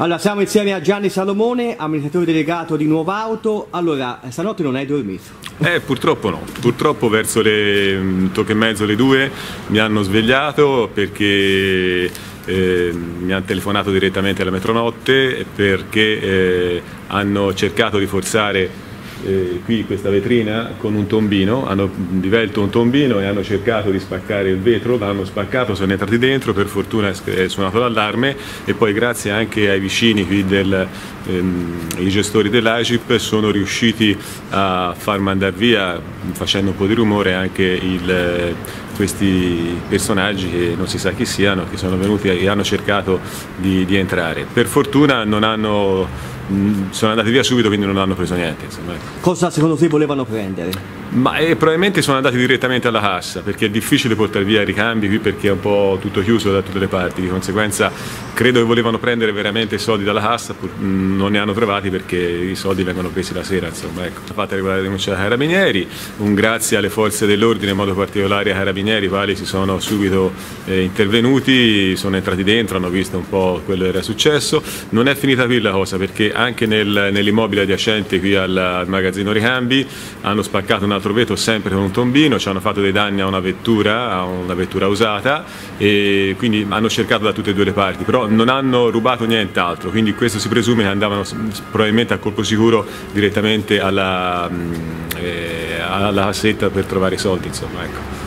Allora, siamo insieme a Gianni Salomone, amministratore delegato di Nuova Auto. Allora, stanotte non hai dormito? Purtroppo no, purtroppo verso le 8:30, le 2 mi hanno svegliato perché mi hanno telefonato direttamente alla metronotte perché hanno cercato di forzare qui questa vetrina con un tombino, hanno divelto un tombino e hanno cercato di spaccare il vetro, l'hanno spaccato, sono entrati dentro, per fortuna è suonato l'allarme e poi grazie anche ai vicini qui i gestori dell'AGIP sono riusciti a far mandare via, facendo un po' di rumore, anche questi personaggi che non si sa chi siano, che sono venuti e hanno cercato di entrare. Per fortuna sono andati via subito, quindi non hanno preso niente, insomma. Cosa secondo te volevano prendere? Ma probabilmente sono andati direttamente alla cassa, perché è difficile portare via i ricambi qui perché è un po' tutto chiuso da tutte le parti, di conseguenza credo che volevano prendere veramente i soldi dalla cassa, non ne hanno trovati perché i soldi vengono presi la sera, insomma, ecco. Fatta regolare la denuncia ai Carabinieri, un grazie alle forze dell'ordine, in modo particolare ai Carabinieri, i quali si sono subito intervenuti, sono entrati dentro, hanno visto un po' quello che era successo. Non è finita qui la cosa, perché anche nell'immobile adiacente qui al magazzino ricambi hanno spaccato un altro vetro sempre con un tombino, ci hanno fatto dei danni a una vettura usata, e quindi hanno cercato da tutte e due le parti, però non hanno rubato nient'altro, quindi questo si presume che andavano probabilmente a colpo sicuro direttamente alla cassetta per trovare i soldi, insomma, ecco.